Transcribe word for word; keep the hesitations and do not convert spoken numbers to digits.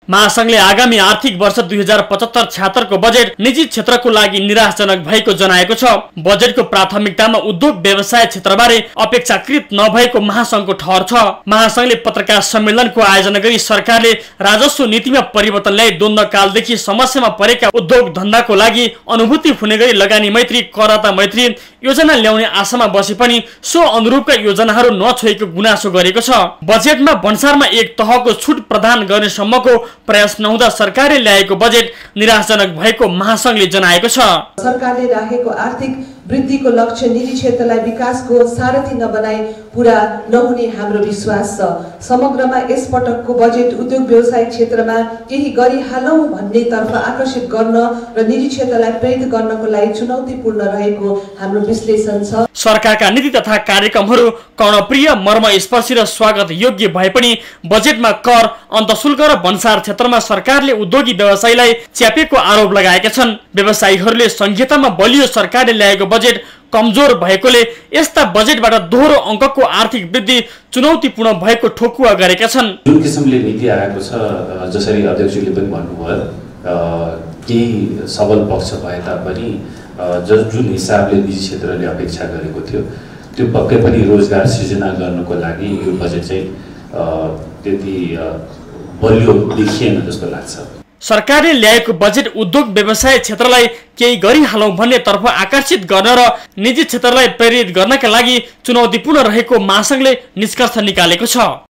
महासंघले आगामी आर्थिक वर्ष दुई हजार पचहत्तर छ्यात्तर को बजेट निजी क्षेत्रको लागि निराशाजनक भएको जनाएको छ। बजेटको प्राथमिकतामा उद्योग व्यवसाय क्षेत्रबारे अपेक्षाकृत नभएको महासंघको ठहर छ। महासंघले पत्रकार सम्मेलनको आयोजना गरी सरकारले राजस्व नीतिमा परिवर्तन ल्याई द्वन्द्वकालदेखि समस्यामा परेका उद्योग धन्दाको लागि अनुभूति हुने गरी लगानी मैत्री करदाता मैत्री योजना ल्याउने आशामा बसे पनि सो अनुरूपका योजनाहरू नछोएको गुनासो गरेको छ। बजेटमा भन्सारमा एक तहको छुट प्रदान गर्ने सम्मको प्रयास नहुँदा सरकारले ल्याएको बजेट निराशाजनक भएको महासंघले जनाएको छ। सरकारले राखेको आर्थिक वृद्धिको लक्ष्य निजी क्षेत्रलाई विकासको सारथी नबनाई पूरा नहुने हाम्रो विश्वास छ। समग्रमा यस पटकको बजेट उद्योग व्यवसाय क्षेत्रमा केही गरिहालौं भन्ने तर्फ आकर्षित गर्न र निजी क्षेत्रलाई प्रेरित गर्नको लागि चुनौतीपूर्ण रहेको हाम्रो विश्लेषण छ। सरकारका नीति तथा कार्यक्रमहरू कर्णप्रिय मर्मस्पर्शी र स्वागत योग्य भए पनि बजेटमा कर, अन्तशुल्क र भन्सार क्षेत्रमा सरकारले उद्योगी व्यवसायीलाई च्यापेको आरोप लगाएका छन्। व्यवसायीहरूले संहितामा बलियो सरकारले ल्याएको बजेट कमजोर भएकोले यस्ता बजेटबाट दोहोरो अङ्कको आर्थिक वृद्धि चुनौतीपूर्ण भएको ठोकुवा गरेका छन्। जुन किसिमले नीति आएको छ, जसरी अध्यक्षले पनि भन्नुभयो, केही सबल पक्ष भए तापनि जुन हिसाबले निजी क्षेत्रले अपेक्षा गरेको थियो त्यो पक्कै पनि रोजगार सृजना गर्नको लागि यो बजेट चाहिँ त्यति बलियो देखिएन जस्तो लाग्छ। सरकारले ल्याएको बजेट उद्योग व्यवसाय क्षेत्रलाई केही गरिहालौं भन्ने तर्फ आकर्षित गर्न र निजी क्षेत्रलाई प्रेरित गर्नका लागि चुनौतीपूर्ण रहेको महासंघले निष्कर्ष निकालेको छ।